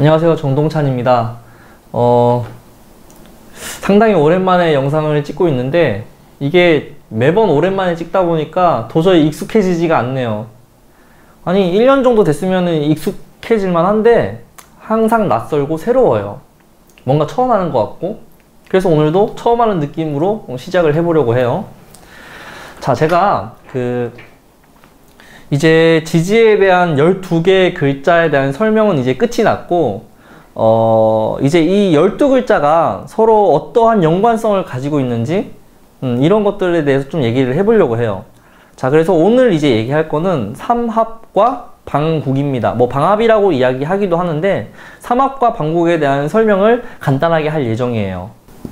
안녕하세요, 정동찬입니다. 상당히 오랜만에 영상을 찍고 있는데 이게 매번 오랜만에 찍다 보니까 도저히 익숙해지지가 않네요. 아니 1년 정도 됐으면 익숙해질만 한데 항상 낯설고 새로워요. 뭔가 처음 하는 것 같고, 그래서 오늘도 처음 하는 느낌으로 시작을 해보려고 해요. 자, 제가 이제 지지에 대한 12개의 글자에 대한 설명은 이제 끝이 났고, 이제 이 12글자가 서로 어떠한 연관성을 가지고 있는지, 이런 것들에 대해서 좀 얘기를 해보려고 해요. 자, 그래서 오늘 이제 얘기할 거는 삼합과 방국입니다. 뭐 방합이라고 이야기하기도 하는데, 삼합과 방국에 대한 설명을 간단하게 할 예정이에요.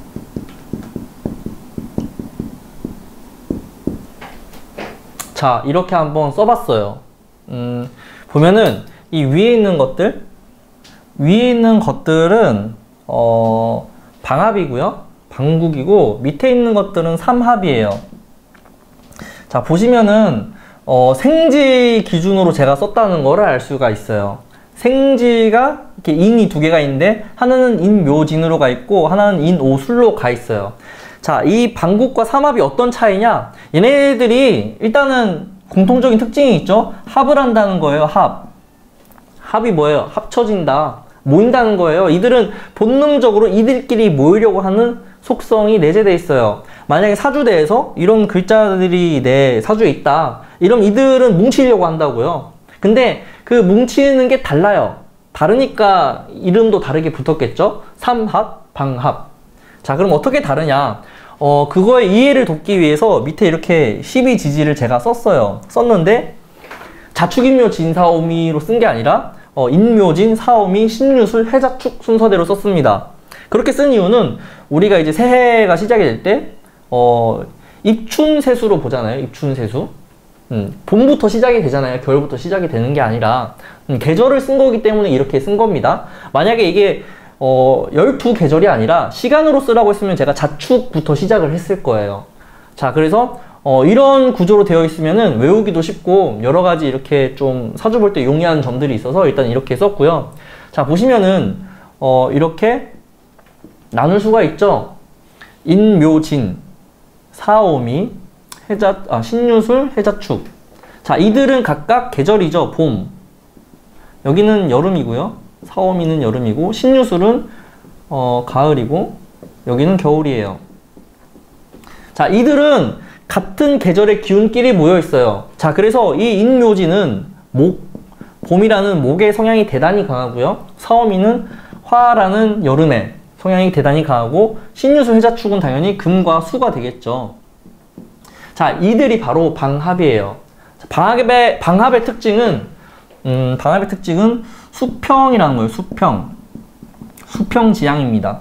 자, 이렇게 한번 써봤어요. 보면은 이 위에 있는 것들은 방합이고요, 방국이고, 밑에 있는 것들은 삼합이에요. 자, 보시면은 생지 기준으로 제가 썼다는 거를 알 수가 있어요. 생지가 이렇게 인이 두 개가 있는데 하나는 인묘진으로 가 있고 하나는 인오술로 가 있어요. 자, 이 방국과 삼합이 어떤 차이냐? 얘네들이 일단은 공통적인 특징이 있죠? 합을 한다는 거예요. 합이 뭐예요? 합쳐진다, 모인다는 거예요. 이들은 본능적으로 이들끼리 모이려고 하는 속성이 내재되어 있어요. 만약에 사주대에서 이런 글자들이 내 사주에 있다, 이러면 이들은 뭉치려고 한다고요. 근데 그 뭉치는 게 달라요. 다르니까 이름도 다르게 붙었겠죠? 삼합, 방합. 자, 그럼 어떻게 다르냐? 그거의 이해를 돕기 위해서 밑에 이렇게 12지지를 제가 썼는데, 자축인묘 진사오미로 쓴 게 아니라 인묘진, 사오미, 신유술, 해자축 순서대로 썼습니다. 그렇게 쓴 이유는 우리가 이제 새해가 시작이 될 때 입춘세수로 보잖아요. 입춘세수. 봄부터 시작이 되잖아요. 겨울부터 시작이 되는 게 아니라 계절을 쓴 거기 때문에 이렇게 쓴 겁니다. 만약에 이게 12계절이 아니라 시간으로 쓰라고 했으면 제가 자축부터 시작을 했을 거예요. 자, 그래서 이런 구조로 되어 있으면은 외우기도 쉽고 여러가지 이렇게 좀 사주 볼 때 용이한 점들이 있어서 일단 이렇게 썼고요. 자, 보시면은 이렇게 나눌 수가 있죠. 인묘진, 사오미, 신유술, 해자축. 자, 이들은 각각 계절이죠. 봄. 여기는 여름이고요. 사오미는 여름이고, 신유술은 가을이고, 여기는 겨울이에요. 자, 이들은 같은 계절의 기운끼리 모여 있어요. 자, 그래서 이 인묘지는 봄이라는 목의 성향이 대단히 강하고요. 사오미는 화라는 여름의 성향이 대단히 강하고, 신유술, 해자축은 당연히 금과 수가 되겠죠. 자, 이들이 바로 방합이에요. 방합의 특징은 수평이라는 거예요. 수평지향입니다.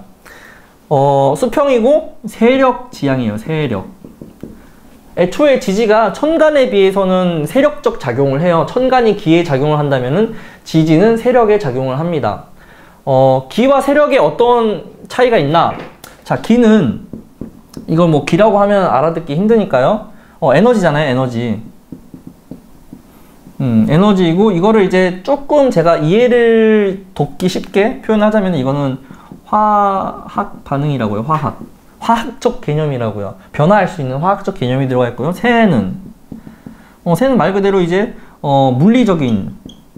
수평이고 세력지향이에요. 세력. 애초에 지지가 천간에 비해서는 세력적 작용을 해요. 천간이 기에 작용을 한다면은 지지는 세력에 작용을 합니다. 기와 세력에 어떤 차이가 있나? 자, 기는, 이걸 뭐 기라고 하면 알아듣기 힘드니까요. 에너지잖아요. 에너지이고, 이거를 이제 조금 제가 이해를 돕기 쉽게 표현하자면 이거는 화학 반응이라고요. 화학적 개념이라고요. 변화할 수 있는 화학적 개념이 들어가 있고요. 새는 말 그대로 이제 물리적인,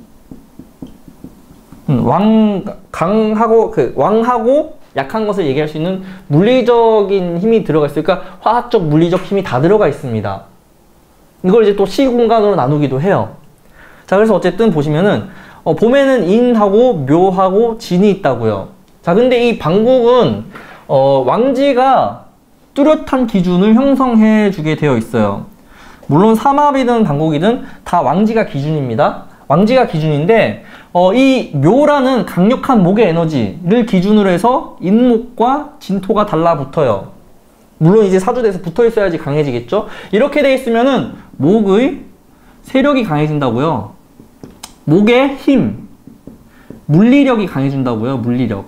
왕하고 약한 것을 얘기할 수 있는 물리적인 힘이 들어가 있으니까 화학적, 물리적 힘이 다 들어가 있습니다. 이걸 이제 또 시공간으로 나누기도 해요. 자, 그래서 어쨌든 보시면은 봄에는 인하고 묘하고 진이 있다고요. 자, 근데 이 방국은 왕지가 뚜렷한 기준을 형성해 주게 되어 있어요. 물론 삼합이든 방국이든 다 왕지가 기준입니다. 왕지가 기준인데 이 묘라는 강력한 목의 에너지를 기준으로 해서 인목과 진토가 달라붙어요. 물론 이제 사주대에서 붙어 있어야지 강해지겠죠. 이렇게 돼 있으면은 목의 세력이 강해진다고요. 목의 힘, 물리력이 강해진다고요. 물리력.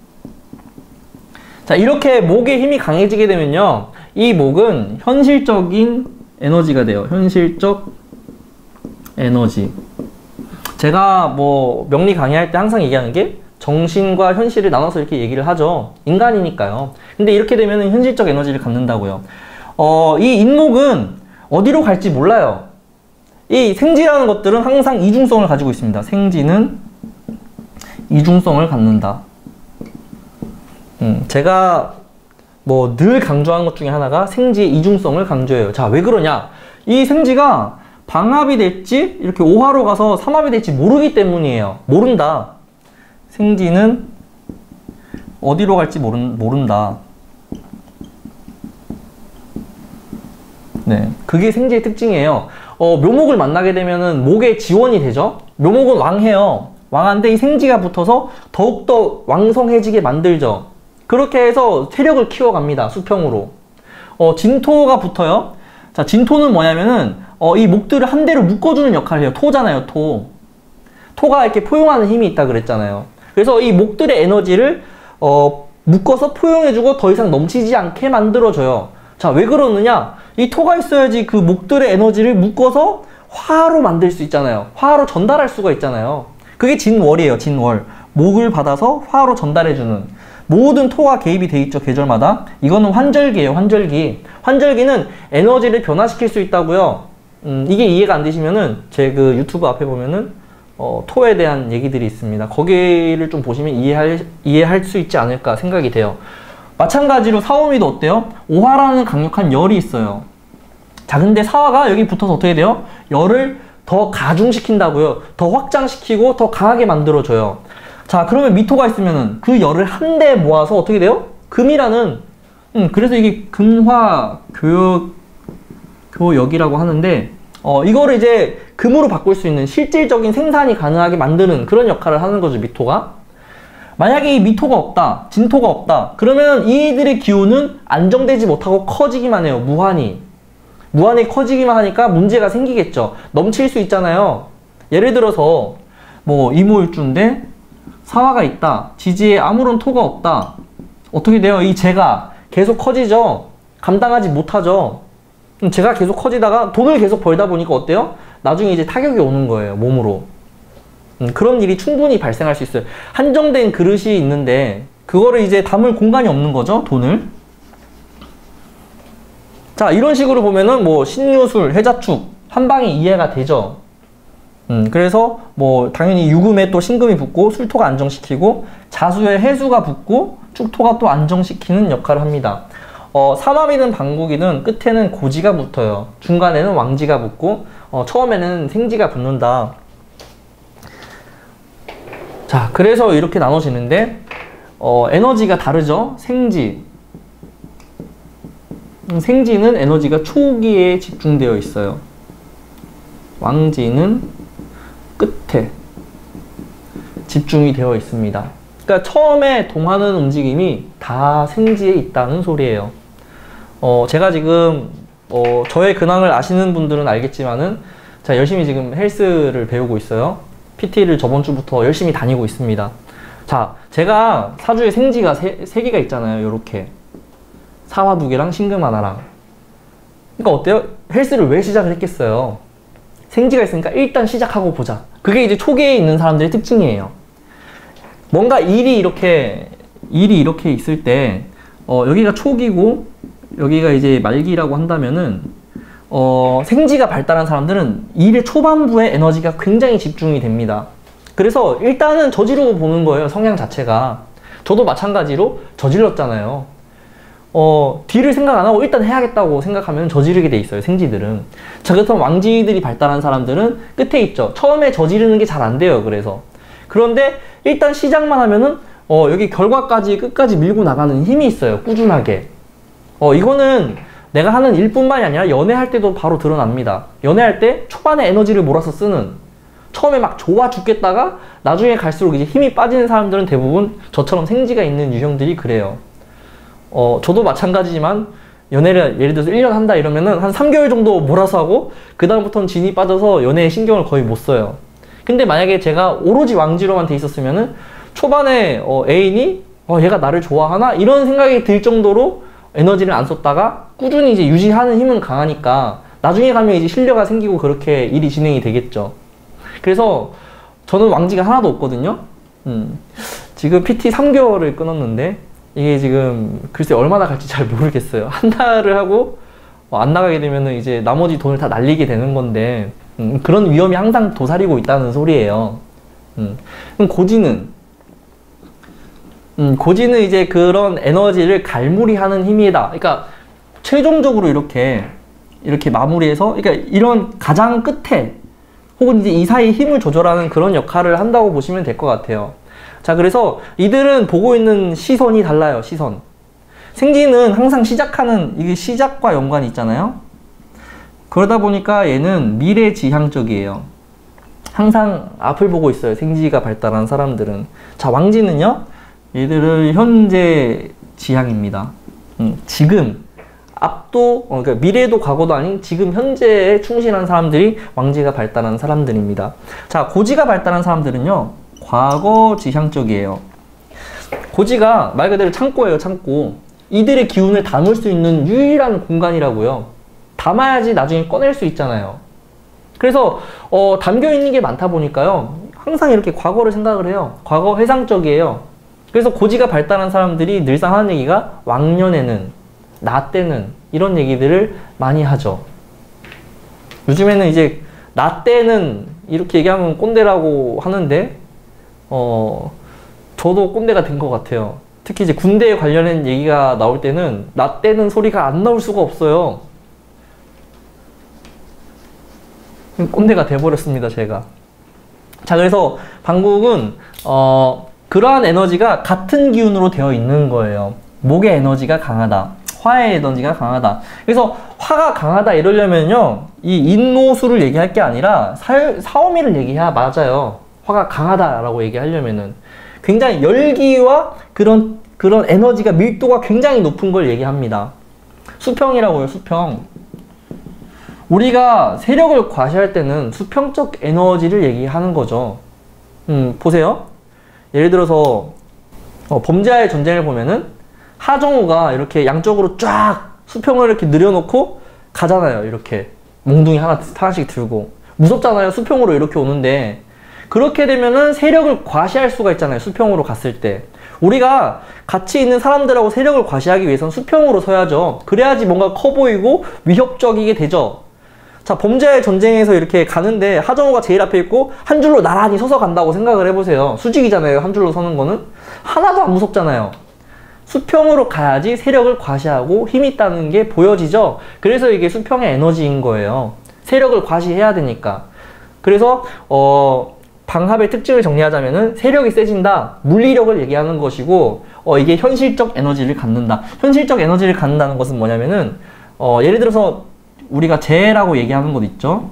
자, 이렇게 목의 힘이 강해지게 되면요, 이 목은 현실적인 에너지가 돼요. 현실적 에너지. 제가 뭐 명리 강의할 때 항상 얘기하는 게 정신과 현실을 나눠서 이렇게 얘기를 하죠. 인간이니까요. 근데 이렇게 되면 현실적 에너지를 갖는다고요. 이 인목은 어디로 갈지 몰라요. 이 생지라는 것들은 항상 이중성을 가지고 있습니다. 생지는 이중성을 갖는다. 제가 뭐 늘 강조하는 것 중에 하나가 생지의 이중성을 강조해요. 자, 왜 그러냐? 이 생지가 방합이 될지 이렇게 오화로 가서 삼합이 될지 모르기 때문이에요. 모른다. 생지는 어디로 갈지 모른다. 네, 그게 생지의 특징이에요. 묘목을 만나게 되면은 목의 지원이 되죠. 묘목은 왕해요. 왕한데 이 생지가 붙어서 더욱더 왕성해지게 만들죠. 그렇게 해서 세력을 키워갑니다. 수평으로. 진토가 붙어요. 자, 진토는 뭐냐면은 이 목들을 한 대로 묶어주는 역할을 해요. 토잖아요, 토. 토가 이렇게 포용하는 힘이 있다 그랬잖아요. 그래서 이 목들의 에너지를 묶어서 포용해주고 더 이상 넘치지 않게 만들어줘요. 자, 왜 그러느냐? 이 토가 있어야지 그 목들의 에너지를 묶어서 화로 만들 수 있잖아요. 화로 전달할 수가 있잖아요. 그게 진월이에요, 진월. 목을 받아서 화로 전달해주는. 모든 토가 개입이 돼 있죠, 계절마다. 이거는 환절기예요, 환절기. 환절기는 에너지를 변화시킬 수 있다고요. 이게 이해가 안 되시면은 제 그 유튜브 앞에 보면은 토에 대한 얘기들이 있습니다. 거기를 좀 보시면 이해할 수 있지 않을까 생각이 돼요. 마찬가지로 사오미도 어때요? 오화라는 강력한 열이 있어요. 자, 근데 사화가 여기 붙어서 어떻게 돼요? 열을 더 가중시킨다고요. 더 확장시키고 더 강하게 만들어줘요. 자, 그러면 미토가 있으면은 그 열을 한데 모아서 어떻게 돼요? 금이라는, 그래서 이게 금화 교역이라고 하는데, 이거를 이제 금으로 바꿀 수 있는 실질적인 생산이 가능하게 만드는 그런 역할을 하는 거죠, 미토가. 만약에 이 미토가 없다, 진토가 없다, 그러면 이들의 기운은 안정되지 못하고 커지기만 해요, 무한히. 무한히 커지기만 하니까 문제가 생기겠죠. 넘칠 수 있잖아요. 예를 들어서, 뭐, 이모일주인데, 사화가 있다. 지지에 아무런 토가 없다. 어떻게 돼요? 이 재가 계속 커지죠? 감당하지 못하죠? 재가 계속 커지다가 돈을 계속 벌다 보니까 어때요? 나중에 이제 타격이 오는 거예요, 몸으로. 그런 일이 충분히 발생할 수 있어요. 한정된 그릇이 있는데 그거를 이제 담을 공간이 없는 거죠, 돈을. 자, 이런 식으로 보면은 뭐 신유술, 해자축 한 방에 이해가 되죠. 그래서 뭐 당연히 유금에 또 신금이 붙고 술토가 안정시키고 자수에 해수가 붙고 축토가 또 안정시키는 역할을 합니다. 삼합이든 방국이든 끝에는 고지가 붙어요. 중간에는 왕지가 붙고 처음에는 생지가 붙는다. 자, 그래서 이렇게 나눠지는데 에너지가 다르죠. 생지는 에너지가 초기에 집중되어 있어요. 왕지는 끝에 집중이 되어 있습니다. 그러니까 처음에 동하는 움직임이 다 생지에 있다는 소리예요. 제가 지금 저의 근황을 아시는 분들은 알겠지만은 제가 열심히 지금 헬스를 배우고 있어요. PT를 저번 주부터 열심히 다니고 있습니다. 자, 제가 사주에 생지가 세 개가 있잖아요. 요렇게 사화 2개랑 신금 하나랑. 그러니까 어때요? 헬스를 왜 시작을 했겠어요? 생지가 있으니까 일단 시작하고 보자. 그게 이제 초기에 있는 사람들의 특징이에요. 뭔가 일이 이렇게 있을 때 여기가 초기고 여기가 이제 말기라고 한다면은 생지가 발달한 사람들은 일의 초반부에 에너지가 굉장히 집중이 됩니다. 그래서 일단은 저지르고 보는 거예요, 성향 자체가. 저도 마찬가지로 저질렀잖아요. 뒤를 생각 안 하고 일단 해야겠다고 생각하면 저지르게 돼 있어요, 생지들은. 자, 그렇다면 왕지들이 발달한 사람들은 끝에 있죠. 처음에 저지르는 게 잘 안 돼요, 그래서. 그런데 일단 시작만 하면은 여기 결과까지 끝까지 밀고 나가는 힘이 있어요, 꾸준하게. 이거는 내가 하는 일뿐만이 아니라 연애할 때도 바로 드러납니다. 연애할 때 초반에 에너지를 몰아서 쓰는, 처음에 막 좋아 죽겠다가 나중에 갈수록 이제 힘이 빠지는 사람들은 대부분 저처럼 생지가 있는 유형들이 그래요. 저도 마찬가지지만 연애를 예를 들어서 1년 한다 이러면은 한 3개월 정도 몰아서 하고 그 다음부터는 진이 빠져서 연애에 신경을 거의 못 써요. 근데 만약에 제가 오로지 왕지로만 돼 있었으면은 초반에 애인이 얘가 나를 좋아하나? 이런 생각이 들 정도로 에너지를 안 썼다가 꾸준히 이제 유지하는 힘은 강하니까 나중에 가면 이제 신뢰가 생기고 그렇게 일이 진행이 되겠죠. 그래서 저는 왕지가 하나도 없거든요. 지금 PT 3개월을 끊었는데 이게 지금 글쎄 얼마나 갈지 잘 모르겠어요. 한 달을 하고 안 나가게 되면은 이제 나머지 돈을 다 날리게 되는 건데 그런 위험이 항상 도사리고 있다는 소리예요. 그럼 고지는 이제 그런 에너지를 갈무리하는 힘이다. 그러니까 최종적으로 이렇게 마무리해서, 그러니까 이런 가장 끝에 혹은 이제 이 사이 힘을 조절하는 그런 역할을 한다고 보시면 될 것 같아요. 자, 그래서 이들은 보고 있는 시선이 달라요. 시선. 생지는 항상 이게 시작과 연관이 있잖아요. 그러다 보니까 얘는 미래지향적이에요. 항상 앞을 보고 있어요. 생지가 발달한 사람들은. 자, 왕지는요, 얘들은 현재 지향입니다. 지금, 그러니까 미래도 과거도 아닌 지금 현재에 충실한 사람들이 왕지가 발달한 사람들입니다. 자, 고지가 발달한 사람들은요, 과거 지향적이에요. 고지가 말 그대로 창고예요, 창고. 이들의 기운을 담을 수 있는 유일한 공간이라고요. 담아야지 나중에 꺼낼 수 있잖아요. 그래서 담겨 있는 게 많다 보니까요, 항상 이렇게 과거를 생각을 해요. 과거 회상적이에요. 그래서 고지가 발달한 사람들이 늘상 하는 얘기가 왕년에는, 나 때는, 이런 얘기들을 많이 하죠. 요즘에는 이제 나 때는 이렇게 얘기하면 꼰대라고 하는데 저도 꼰대가 된 것 같아요. 특히 이제 군대에 관련된 얘기가 나올 때는 나 때는 소리가 안 나올 수가 없어요. 꼰대가 돼버렸습니다, 제가. 자, 그래서 방국은 그러한 에너지가 같은 기운으로 되어 있는 거예요. 목의 에너지가 강하다, 화의 에너지가 강하다. 그래서 화가 강하다 이러려면요, 이 인노수를 얘기할 게 아니라 사오미를 얘기해야 맞아요. 화가 강하다라고 얘기하려면은 굉장히 열기와 그런 에너지가 밀도가 굉장히 높은 걸 얘기합니다. 수평이라고요, 수평. 우리가 세력을 과시할 때는 수평적 에너지를 얘기하는 거죠. 보세요. 예를 들어서 범죄와의 전쟁을 보면은 하정우가 이렇게 양쪽으로 쫙 수평을 이렇게 늘여놓고 가잖아요. 이렇게 몽둥이 하나씩 들고. 무섭잖아요, 수평으로 이렇게 오는데. 그렇게 되면은 세력을 과시할 수가 있잖아요, 수평으로 갔을 때. 우리가 같이 있는 사람들하고 세력을 과시하기 위해서는 수평으로 서야죠. 그래야지 뭔가 커 보이고 위협적이게 되죠. 자, 범죄와의 전쟁에서 이렇게 가는데 하정우가 제일 앞에 있고 한 줄로 나란히 서서 간다고 생각을 해보세요. 수직이잖아요, 한 줄로 서는 거는. 하나도 안 무섭잖아요. 수평으로 가야지 세력을 과시하고 힘이 있다는 게 보여지죠. 그래서 이게 수평의 에너지인 거예요. 세력을 과시해야 되니까. 그래서 방합의 특징을 정리하자면은 세력이 세진다, 물리력을 얘기하는 것이고, 이게 현실적 에너지를 갖는다. 현실적 에너지를 갖는다는 것은 뭐냐면은 예를 들어서 우리가 재라고 얘기하는 것 있죠.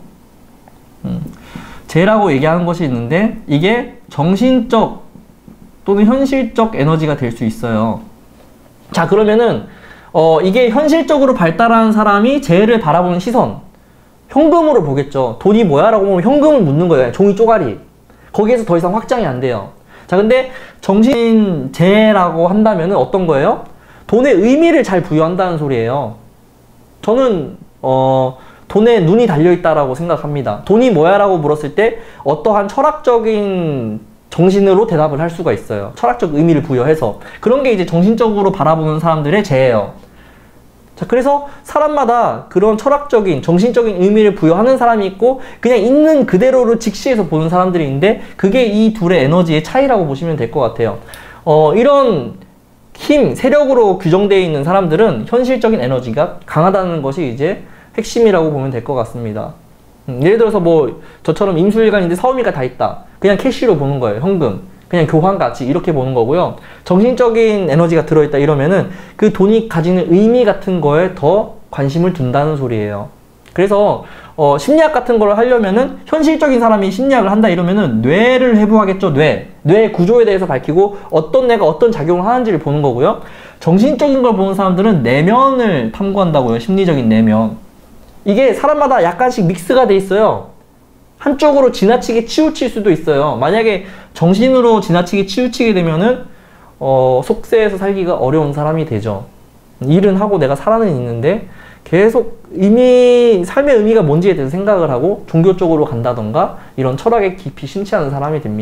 재라고 얘기하는 것이 있는데 이게 정신적 또는 현실적 에너지가 될 수 있어요. 자, 그러면은 이게 현실적으로 발달한 사람이 재를 바라보는 시선, 현금으로 보겠죠. 돈이 뭐야? 라고 보면 현금을 묻는 거예요. 종이 쪼가리. 거기에서 더 이상 확장이 안 돼요. 자, 근데 정신재라고 한다면은 어떤 거예요? 돈에 의미를 잘 부여한다는 소리예요. 저는 돈에 눈이 달려있다라고 생각합니다. 돈이 뭐야? 라고 물었을 때 어떠한 철학적인 정신으로 대답을 할 수가 있어요. 철학적 의미를 부여해서. 그런 게 이제 정신적으로 바라보는 사람들의 재예요. 자, 그래서 사람마다 그런 철학적인, 정신적인 의미를 부여하는 사람이 있고 그냥 있는 그대로를 직시해서 보는 사람들이 있는데 그게 이 둘의 에너지의 차이라고 보시면 될 것 같아요. 이런 힘, 세력으로 규정되어 있는 사람들은 현실적인 에너지가 강하다는 것이 이제 핵심이라고 보면 될 것 같습니다. 예를 들어서 뭐 저처럼 임수일간인데 사오미가 다 있다. 그냥 캐시로 보는 거예요. 현금. 그냥 교환가치 이렇게 보는 거고요. 정신적인 에너지가 들어있다 이러면은 그 돈이 가지는 의미 같은 거에 더 관심을 둔다는 소리예요. 그래서 심리학 같은 걸 하려면은 현실적인 사람이 심리학을 한다 이러면은 뇌를 해부하겠죠. 뇌 구조에 대해서 밝히고 어떤 뇌가 어떤 작용을 하는지를 보는 거고요. 정신적인 걸 보는 사람들은 내면을 탐구한다고요. 심리적인 내면. 이게 사람마다 약간씩 믹스가 돼 있어요. 한쪽으로 지나치게 치우칠 수도 있어요. 만약에 정신으로 지나치게 치우치게 되면은 속세에서 살기가 어려운 사람이 되죠. 일은 하고 내가 살아는 있는데 계속 삶의 의미가 뭔지에 대해서 생각을 하고 종교 쪽으로 간다던가 이런 철학에 깊이 심취하는 사람이 됩니다.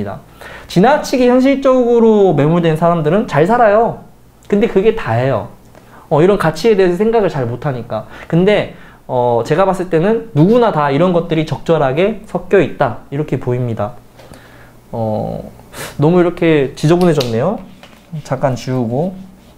지나치게 현실적으로 매몰된 사람들은 잘 살아요. 근데 그게 다예요. 이런 가치에 대해서 생각을 잘 못하니까. 근데 제가 봤을 때는 누구나 다 이런 것들이 적절하게 섞여 있다, 이렇게 보입니다. 너무 이렇게 지저분해졌네요. 잠깐 지우고.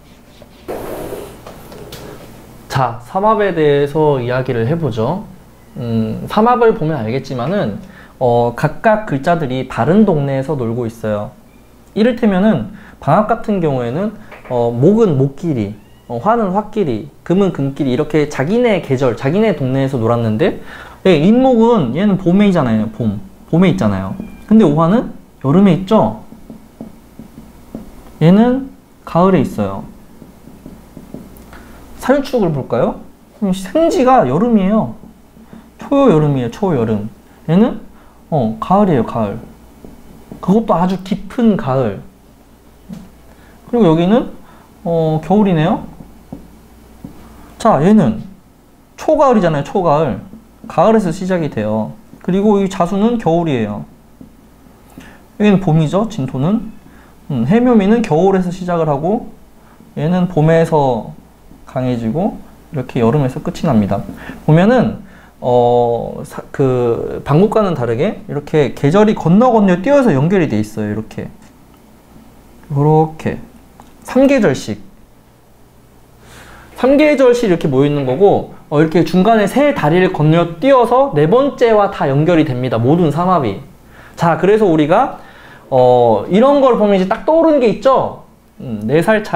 자, 삼합에 대해서 이야기를 해보죠. 삼합을 보면 알겠지만은 각각 글자들이 다른 동네에서 놀고 있어요. 이를테면은 방학 같은 경우에는 목은 목끼리, 화는 화끼리, 금은 금끼리, 이렇게 자기네 계절, 자기네 동네에서 놀았는데, 인목은 얘는 봄에잖아요. 봄에 있잖아요. 근데 오화는 여름에 있죠. 얘는 가을에 있어요. 사유축을 볼까요? 생지가 여름이에요. 초여름이에요. 초여름. 얘는 가을이에요. 가을. 그것도 아주 깊은 가을. 그리고 여기는 겨울이네요. 자, 얘는 초가을이잖아요. 초가을. 가을에서 시작이 돼요. 그리고 이 자수는 겨울이에요. 여기는 봄이죠. 진토는. 해묘미는 겨울에서 시작을 하고, 얘는 봄에서 강해지고, 이렇게 여름에서 끝이 납니다. 보면은 그 방국과는 다르게 이렇게 계절이 건너 뛰어서 연결이 돼 있어요. 이렇게 3계절씩 이렇게 모여 있는 거고, 이렇게 중간에 세 다리를 건너 뛰어서 네 번째와 다 연결이 됩니다. 모든 삼합이. 자, 그래서 우리가 이런 걸 보면 이제 딱 떠오르는 게 있죠. 4살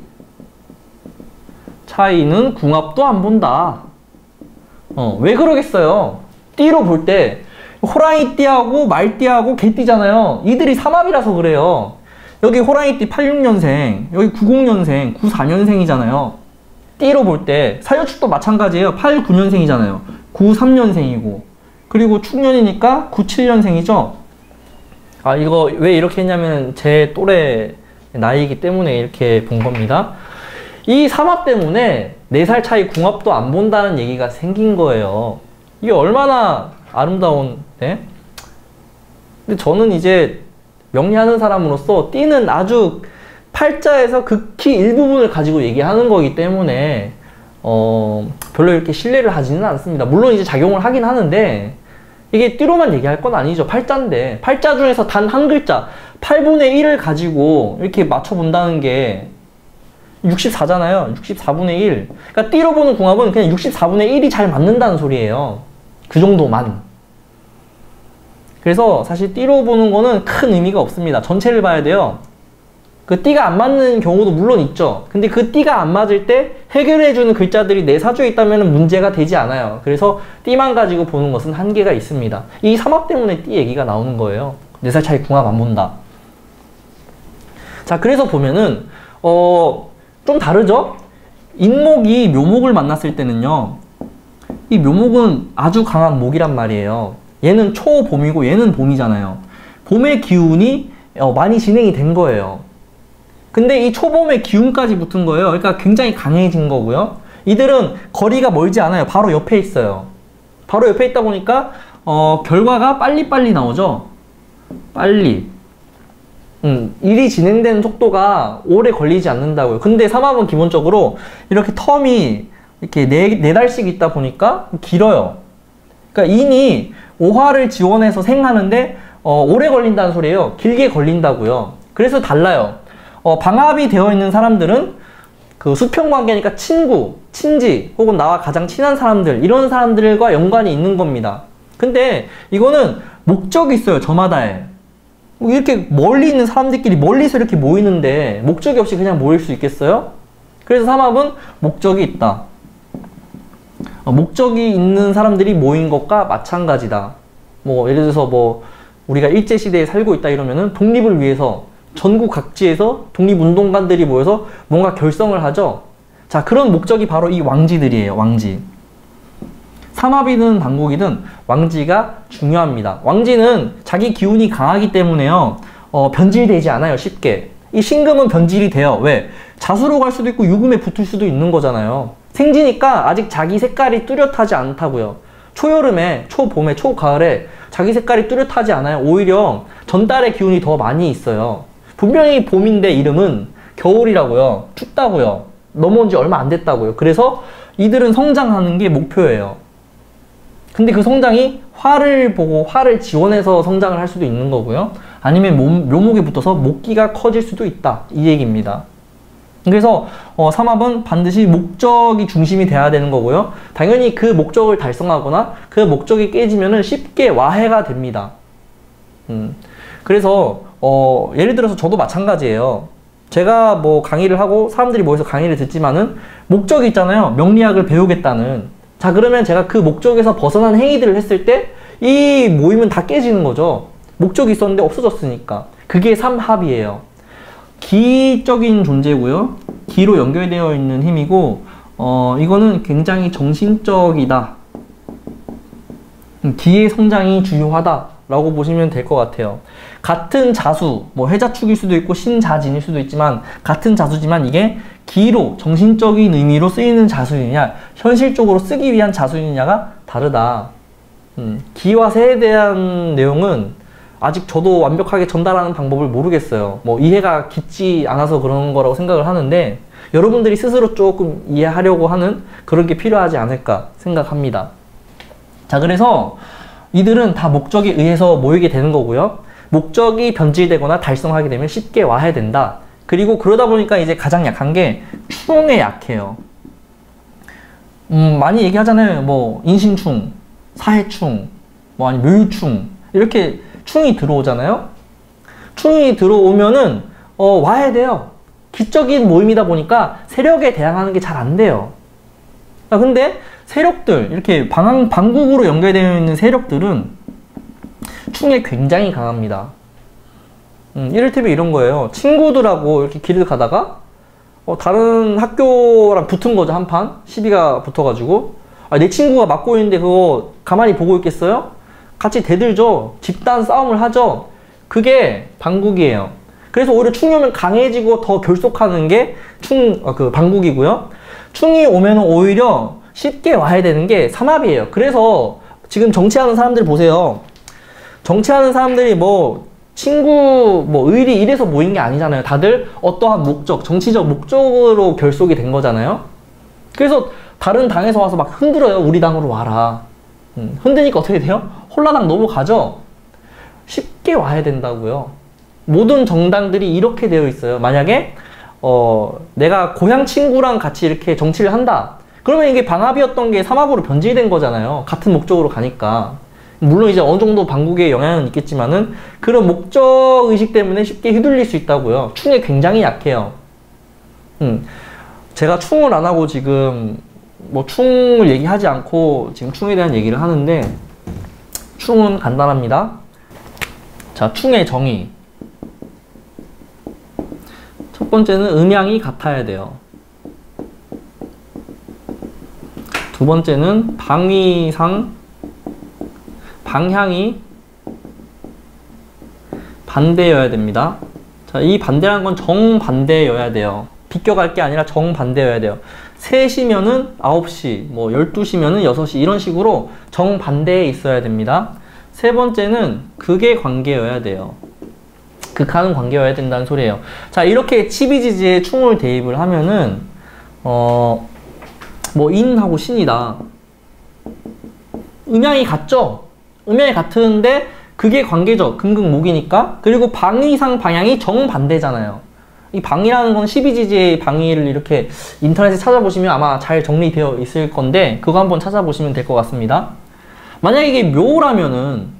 차이는 궁합도 안 본다. 왜 그러겠어요? 띠로 볼 때 호랑이띠하고 말띠하고 개띠잖아요. 이들이 삼합이라서 그래요. 여기 호랑이띠 86년생, 여기 90년생, 94년생이잖아요. 띠로 볼 때 사유축도 마찬가지예요. 89년생이잖아요. 93년생이고, 그리고 축년이니까 97년생이죠. 아, 이거 왜 이렇게 했냐면 제 또래 나이이기 때문에 이렇게 본 겁니다. 이 삼합 때문에 4살 차이 궁합도 안 본다는 얘기가 생긴 거예요. 이게 얼마나 아름다운, 네? 근데 저는 이제 명리하는 사람으로서 띠는 아주 팔자에서 극히 일부분을 가지고 얘기하는 거기 때문에 별로 이렇게 신뢰를 하지는 않습니다. 물론 이제 작용을 하긴 하는데, 이게 띠로만 얘기할 건 아니죠. 팔자인데, 팔자 중에서 단 한 글자 8분의 1을 가지고 이렇게 맞춰본다는 게 64잖아요. 64분의 1. 그러니까 띠로 보는 궁합은 그냥 64분의 1이 잘 맞는다는 소리예요. 그 정도만. 그래서 사실 띠로 보는 거는 큰 의미가 없습니다. 전체를 봐야 돼요. 그 띠가 안 맞는 경우도 물론 있죠. 근데 그 띠가 안 맞을 때 해결해주는 글자들이 내 사주에 있다면 문제가 되지 않아요. 그래서 띠만 가지고 보는 것은 한계가 있습니다. 이 삼합 때문에 띠 얘기가 나오는 거예요. 4살 차이 궁합 안 본다. 자, 그래서 보면은 좀 다르죠? 인목이 묘목을 만났을 때는요, 이 묘목은 아주 강한 목이란 말이에요. 얘는 초봄이고 얘는 봄이잖아요. 봄의 기운이 많이 진행이 된 거예요. 근데 이 초봄의 기운까지 붙은 거예요. 그러니까 굉장히 강해진 거고요. 이들은 거리가 멀지 않아요. 바로 옆에 있어요. 바로 옆에 있다 보니까 결과가 빨리빨리 나오죠. 빨리. 일이 진행되는 속도가 오래 걸리지 않는다고요. 근데 삼합은 기본적으로 이렇게 텀이 이렇게 네 달씩 있다 보니까 길어요. 그러니까 인이 오화를 지원해서 생하는데 오래 걸린다는 소리예요. 길게 걸린다고요. 그래서 달라요. 방합이 되어 있는 사람들은 그 수평관계니까 친구, 친지, 혹은 나와 가장 친한 사람들, 이런 사람들과 연관이 있는 겁니다. 근데 이거는 목적이 있어요. 저마다에. 이렇게 멀리 있는 사람들끼리 멀리서 이렇게 모이는데 목적이 없이 그냥 모일 수 있겠어요? 그래서 삼합은 목적이 있다. 목적이 있는 사람들이 모인 것과 마찬가지다. 뭐 예를 들어서 뭐 우리가 일제시대에 살고 있다 이러면은 독립을 위해서 전국 각지에서 독립운동가들이 모여서 뭔가 결성을 하죠. 자, 그런 목적이 바로 이 왕지들이에요. 왕지. 삼합이든 방국이든 왕지가 중요합니다. 왕지는 자기 기운이 강하기 때문에요, 변질되지 않아요. 쉽게. 이 신금은 변질이 돼요. 왜? 자수로 갈 수도 있고 유금에 붙을 수도 있는 거잖아요. 생지니까 아직 자기 색깔이 뚜렷하지 않다고요. 초여름에, 초봄에, 초가을에 자기 색깔이 뚜렷하지 않아요. 오히려 전달의 기운이 더 많이 있어요. 분명히 봄인데 이름은 겨울이라고요. 춥다고요. 넘어온 지 얼마 안 됐다고요. 그래서 이들은 성장하는 게 목표예요. 근데 그 성장이 화를 보고 화를 지원해서 성장을 할 수도 있는 거고요. 아니면 묘목에 붙어서 목기가 커질 수도 있다. 이 얘기입니다. 그래서 삼합은 반드시 목적이 중심이 돼야 되는 거고요. 당연히 그 목적을 달성하거나 그 목적이 깨지면은 쉽게 와해가 됩니다. 그래서 예를 들어서 저도 마찬가지예요. 제가 뭐 강의를 하고 사람들이 모여서 강의를 듣지만은 목적이 있잖아요. 명리학을 배우겠다는. 자, 그러면 제가 그 목적에서 벗어난 행위들을 했을 때 이 모임은 다 깨지는 거죠. 목적이 있었는데 없어졌으니까. 그게 삼합이에요. 기적인 존재고요. 기로 연결되어 있는 힘이고 이거는 굉장히 정신적이다. 기의 성장이 주요하다 라고 보시면 될 것 같아요. 같은 자수, 뭐 해자축일 수도 있고 신자진일 수도 있지만 같은 자수지만 이게 기로 정신적인 의미로 쓰이는 자수이냐 현실적으로 쓰기 위한 자수이냐가 다르다. 기와 새에 대한 내용은 아직 저도 완벽하게 전달하는 방법을 모르겠어요. 뭐 이해가 깊지 않아서 그런 거라고 생각을 하는데 여러분들이 스스로 조금 이해하려고 하는 그런 게 필요하지 않을까 생각합니다. 자, 그래서 이들은 다 목적에 의해서 모이게 되는 거고요. 목적이 변질되거나 달성하게 되면 쉽게 와해된다. 그리고 그러다 보니까 이제 가장 약한 게 충에 약해요. 많이 얘기하잖아요. 뭐 인신충, 사해충, 뭐 아니 묘유충 이렇게 충이 들어오잖아요. 충이 들어오면은 와해돼요. 기적인 모임이다 보니까 세력에 대항하는 게 잘 안 돼요. 근데 세력들 이렇게 방국으로 연결되어 있는 세력들은 충에 굉장히 강합니다. 이를테면 이런 거예요. 친구들하고 이렇게 길을 가다가 다른 학교랑 붙은 거죠. 한판 시비가 붙어가지고 내 친구가 맡고 있는데 그거 가만히 보고 있겠어요? 같이 대들죠. 집단 싸움을 하죠. 그게 방국이에요. 그래서 오히려 충이 오면 강해지고 더 결속하는 게 방국이고요. 충이 오면 오히려 쉽게 와해되는 게 삼합이에요. 그래서 지금 정치하는 사람들 보세요. 정치하는 사람들이 뭐 친구 뭐 의리 이래서 모인 게 아니잖아요. 다들 어떠한 목적, 정치적 목적으로 결속이 된 거잖아요. 그래서 다른 당에서 와서 막 흔들어요. 우리 당으로 와라. 흔드니까 어떻게 돼요? 홀라당 넘어가죠. 쉽게 와야 된다고요. 모든 정당들이 이렇게 되어 있어요. 만약에 내가 고향 친구랑 같이 이렇게 정치를 한다. 그러면 이게 방합이었던 게 삼합으로 변질된 거잖아요. 같은 목적으로 가니까. 물론 이제 어느 정도 방국에 영향은 있겠지만은 그런 목적 의식 때문에 쉽게 휘둘릴 수 있다고요. 충에 굉장히 약해요. 제가 충을 안 하고 지금 뭐 충을 얘기하지 않고 지금 충에 대한 얘기를 하는데 충은 간단합니다. 자, 충의 정의. 첫 번째는 음양이 같아야 돼요. 두 번째는 방위상 방향이 반대여야 됩니다. 자, 이 반대라는 건 정반대여야 돼요. 비껴갈 게 아니라 정반대여야 돼요. 3시면은 9시, 뭐 12시면은 6시 이런 식으로 정반대에 있어야 됩니다. 세 번째는 극의 관계여야 돼요. 극하는 관계여야 된다는 소리예요. 자, 이렇게 치비지지에 충을 대입을 하면은 뭐 인하고 신이다. 음양이 같죠? 음양이 같은데 그게 관계죠. 금극목이니까. 그리고 방위상 방향이 정반대잖아요. 이 방위라는 건 12지지의 방위를 이렇게 인터넷에 찾아보시면 아마 잘 정리되어 있을 건데 그거 한번 찾아보시면 될 것 같습니다. 만약에 이게 묘라면은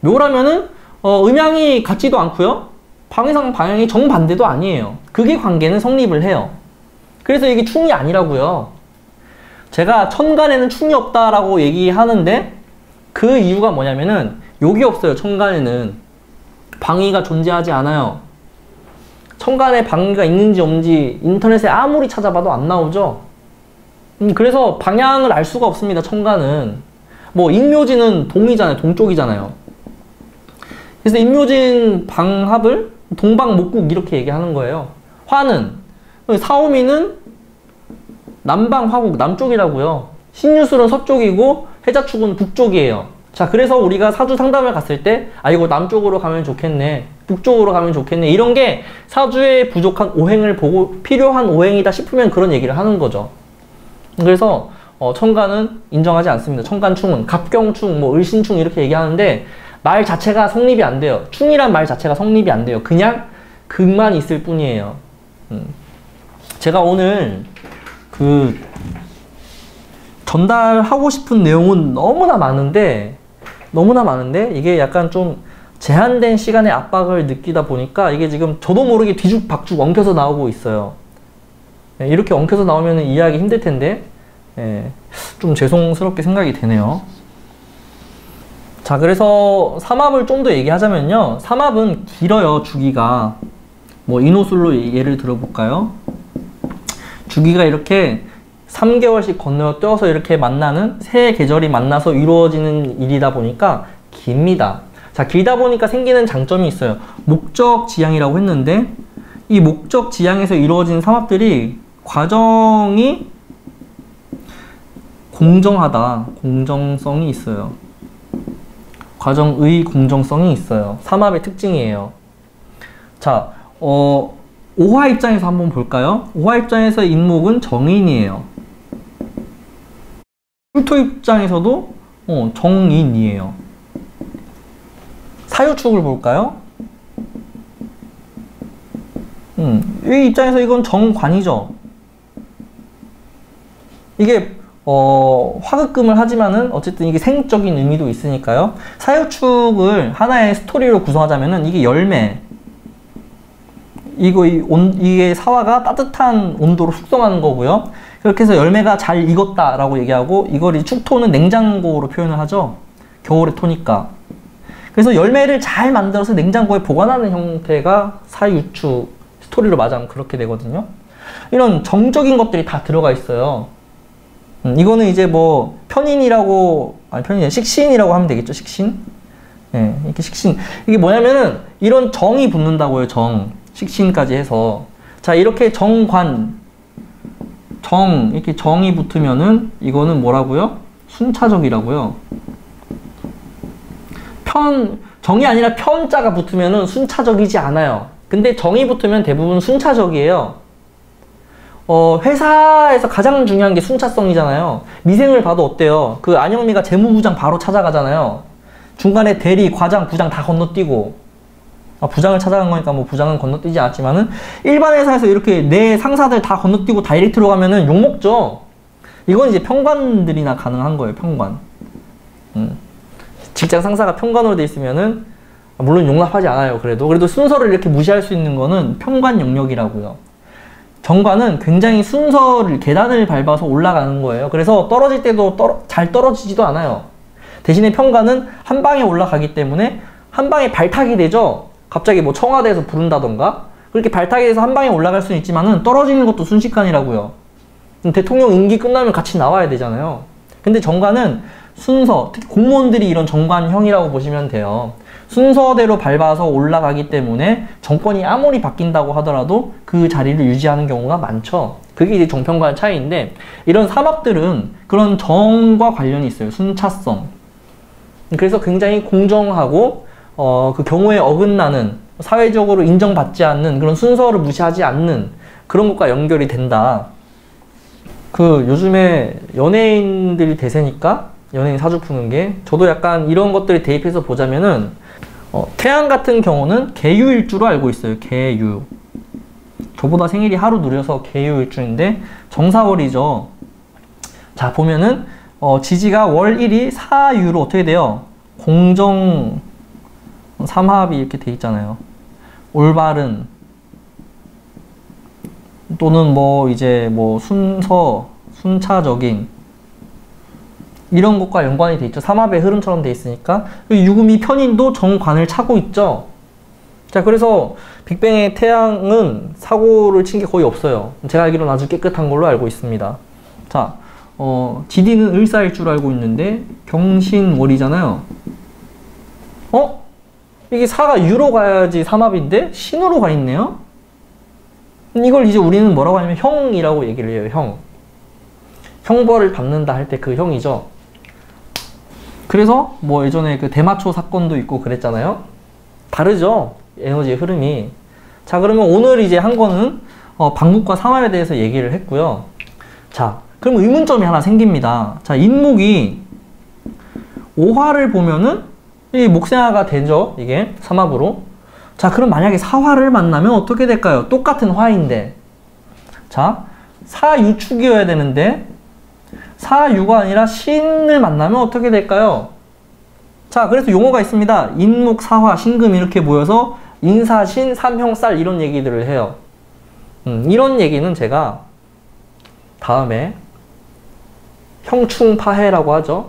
음양이 같지도 않고요. 방위상 방향이 정반대도 아니에요. 그게 관계는 성립을 해요. 그래서 이게 충이 아니라고요. 제가 천간에는 충이 없다라고 얘기하는데 그 이유가 뭐냐면은 욕이 없어요. 천간에는 방위가 존재하지 않아요. 천간에 방위가 있는지 없는지 인터넷에 아무리 찾아봐도 안 나오죠. 그래서 방향을 알 수가 없습니다. 천간은 뭐 인묘진은 동이잖아요. 동쪽이잖아요. 그래서 인묘진 방합을 동방목국 이렇게 얘기하는 거예요. 화는 사오미는 남방화국 남쪽이라고요. 신유술은 서쪽이고 해자축은 북쪽이에요. 자, 그래서 우리가 사주 상담을 갔을 때, 아, 이거 남쪽으로 가면 좋겠네, 북쪽으로 가면 좋겠네, 이런 게 사주에 부족한 오행을 보고 필요한 오행이다 싶으면 그런 얘기를 하는 거죠. 그래서 천간은 인정하지 않습니다. 천간충은 갑경충, 뭐 을신충 이렇게 얘기하는데 말 자체가 성립이 안 돼요. 충이란 말 자체가 성립이 안 돼요. 그냥 극만 있을 뿐이에요. 제가 오늘 그 전달하고 싶은 내용은 너무나 많은데 이게 약간 좀 제한된 시간의 압박을 느끼다 보니까 이게 지금 저도 모르게 뒤죽박죽 엉켜서 나오고 있어요. 이렇게 엉켜서 나오면 이해하기 힘들 텐데, 좀 죄송스럽게 생각이 되네요. 자, 그래서 삼합을 좀 더 얘기하자면요, 삼합은 길어요. 주기가 뭐 인호술로 예를 들어볼까요? 주기가 이렇게 3개월씩 건너뛰어서 이렇게 만나는 세 계절이 만나서 이루어지는 일이다 보니까 깁니다. 자, 길다 보니까 생기는 장점이 있어요. 목적지향이라고 했는데 이 목적지향에서 이루어진 삼합들이 과정이 공정하다, 공정성이 있어요. 과정의 공정성이 있어요. 삼합의 특징이에요. 자, 오화 입장에서 한번 볼까요? 오화 입장에서 인목은 정인이에요. 술토 입장에서도 정인이에요. 사유축을 볼까요? 이 입장에서 이건 정관이죠. 이게 화극금을 하지만은 어쨌든 이게 생적인 의미도 있으니까요. 사유축을 하나의 스토리로 구성하자면은 이게 열매, 이게 사화가 따뜻한 온도로 숙성하는 거고요. 그렇게 해서 열매가 잘 익었다라고 얘기하고, 이걸 이 축토는 냉장고로 표현을 하죠. 겨울의 토니까. 그래서 열매를 잘 만들어서 냉장고에 보관하는 형태가 사유축 스토리로 맞으면 그렇게 되거든요. 이런 정적인 것들이 다 들어가 있어요. 이거는 이제 뭐 편인이라고, 아니 편인, 식신이라고 하면 되겠죠. 식신. 예, 이렇게 식신. 이게 뭐냐면은 이런 정이 붙는다고요. 정. 식신까지 해서. 자, 이렇게 정관, 이렇게 정이 붙으면은 이거는 뭐라고요? 순차적이라고요. 정이 아니라 편자가 붙으면은 순차적이지 않아요. 근데 정이 붙으면 대부분 순차적이에요. 회사에서 가장 중요한 게 순차성이잖아요. 미생을 봐도 어때요? 그 안영미가 재무부장 바로 찾아가잖아요. 중간에 대리, 과장, 부장 다 건너뛰고, 부장을 찾아간 거니까 뭐 부장은 건너뛰지 않았지만은 일반 회사에서 이렇게 내 상사들 다 건너뛰고 다이렉트로 가면은 욕먹죠. 이건 이제 평관들이나 가능한 거예요. 평관. 직장 상사가 평관으로 돼 있으면은 물론 용납하지 않아요. 그래도 순서를 이렇게 무시할 수 있는 거는 평관 영역이라고요. 정관은 굉장히 순서를, 계단을 밟아서 올라가는 거예요. 그래서 떨어질 때도 잘 떨어지지도 않아요. 대신에 평관은 한 방에 올라가기 때문에 한 방에 발탁이 되죠. 갑자기 뭐 청와대에서 부른다던가 그렇게 발탁이 돼서 한 방에 올라갈 수는 있지만은 떨어지는 것도 순식간이라고요. 대통령 임기 끝나면 같이 나와야 되잖아요. 근데 정관은 순서, 특히 공무원들이 이런 정관형이라고 보시면 돼요. 순서대로 밟아서 올라가기 때문에 정권이 아무리 바뀐다고 하더라도 그 자리를 유지하는 경우가 많죠. 그게 이제 정평관의 차이인데, 이런 삼합들은 그런 정과 관련이 있어요. 순차성. 그래서 굉장히 공정하고 그 경우에 어긋나는, 사회적으로 인정받지 않는, 그런 순서를 무시하지 않는 그런 것과 연결이 된다. 그 요즘에 연예인들이 대세니까 연예인 사주 푸는 게, 저도 약간 이런 것들을 대입해서 보자면은 태양 같은 경우는 계유일주로 알고 있어요. 계유. 저보다 생일이 하루 느려서 계유일주인데 정사월이죠. 자, 보면은 지지가 월 1이 사유로 어떻게 돼요? 공정 삼합이 이렇게 돼 있잖아요. 올바른, 또는 뭐 이제 뭐 순서, 순차적인, 이런 것과 연관이 돼 있죠. 삼합의 흐름처럼 돼 있으니까. 유금이 편인도 정관을 차고 있죠. 자, 그래서 빅뱅의 태양은 사고를 친 게 거의 없어요. 제가 알기로는 아주 깨끗한 걸로 알고 있습니다. 자, 지디는 을사일 줄 알고 있는데 경신월이잖아요. 이게 사가 유로 가야지 삼합인데 신으로 가 있네요. 이걸 이제 우리는 뭐라고 하냐면 형이라고 얘기를 해요. 형벌을 받는다 할 때 그 형이죠. 그래서 뭐 예전에 그 대마초 사건도 있고 그랬잖아요. 다르죠? 에너지의 흐름이. 자, 그러면 오늘 이제 한 거는 방목과 삼합에 대해서 얘기를 했고요. 자, 그럼 의문점이 하나 생깁니다. 자, 인목이 오화를 보면은 이 목생화가 되죠. 이게 삼합으로. 자, 그럼 만약에 사화를 만나면 어떻게 될까요? 똑같은 화인데. 자, 사유축이어야 되는데 사유가 아니라 신을 만나면 어떻게 될까요? 자, 그래서 용어가 있습니다. 인목, 사화, 신금 이렇게 모여서 인사신, 삼형쌀 이런 얘기들을 해요. 이런 얘기는 제가 다음에 형충파해라고 하죠.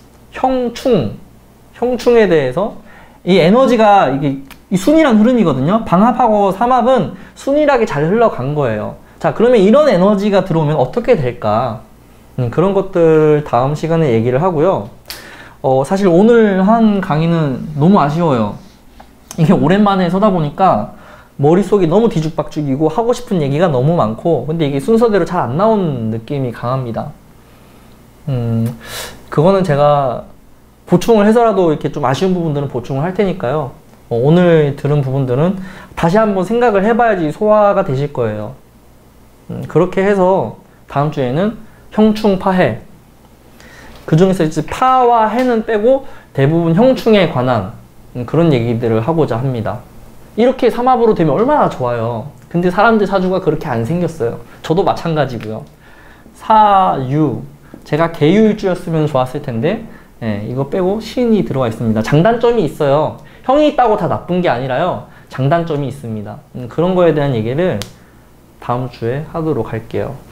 형충에 대해서 이 에너지가 이게 이 순이란 흐름이거든요. 방합하고 삼합은 순이하게 잘 흘러간 거예요. 자, 그러면 이런 에너지가 들어오면 어떻게 될까? 그런 것들 다음 시간에 얘기를 하고요. 사실 오늘 한 강의는 너무 아쉬워요. 이게 오랜만에 서다 보니까 머릿속이 너무 뒤죽박죽이고 하고 싶은 얘기가 너무 많고, 근데 이게 순서대로 잘 안 나오는 느낌이 강합니다. 그거는 제가 보충을 해서라도 이렇게 좀 아쉬운 부분들은 보충을 할 테니까요. 오늘 들은 부분들은 다시 한번 생각을 해봐야지 소화가 되실 거예요. 그렇게 해서 다음 주에는 형충파해, 그 중에서 이제 파와 해는 빼고 대부분 형충에 관한 그런 얘기들을 하고자 합니다. 이렇게 삼합으로 되면 얼마나 좋아요. 근데 사람들 사주가 그렇게 안 생겼어요. 저도 마찬가지고요. 사유, 제가 계유일주였으면 좋았을 텐데 이거 빼고 신이 들어가 있습니다. 장단점이 있어요. 형이 있다고 다 나쁜 게 아니라요. 장단점이 있습니다. 그런 거에 대한 얘기를 다음 주에 하도록 할게요.